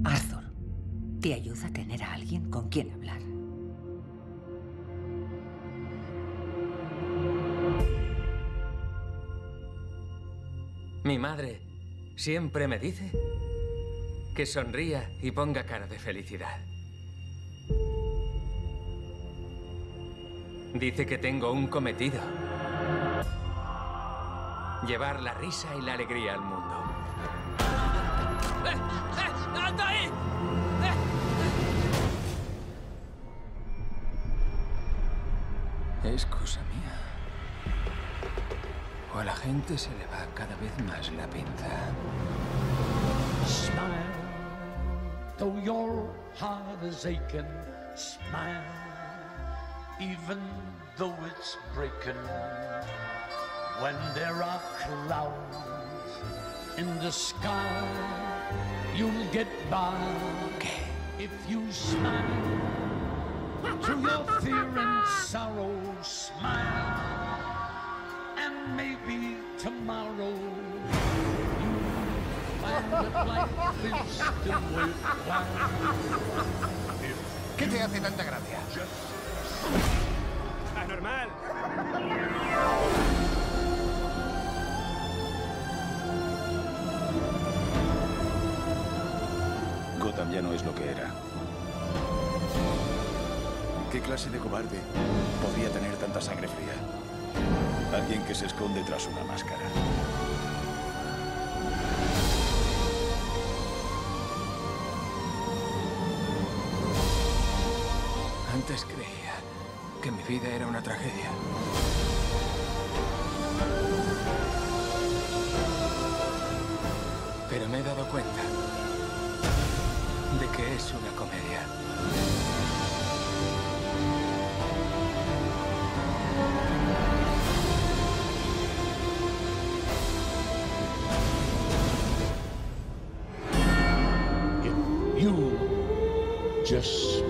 Arthur, te ayuda a tener a alguien con quien hablar. Mi madre siempre me dice que sonría y ponga cara de felicidad. Dice que tengo un cometido: llevar la risa y la alegría al mundo. ¡Alto ahí! ¿Es cosa mía? ¿O a la gente se le va cada vez más la pinza? Smile, though your heart is aching. Smile, even though it's breaking. When there are clouds in the sky, you'll get by. If you smile through your fear and sorrow, smile, and maybe tomorrow you'll find that life is still worthwhile. ¿Qué te hace tanta gracia? ¡Anormal! Gotham ya no es lo que era. ¿Qué clase de cobarde podría tener tanta sangre fría? Alguien que se esconde tras una máscara. Antes creía que mi vida era una tragedia. Pero me he dado cuenta de que es una comedia. If you just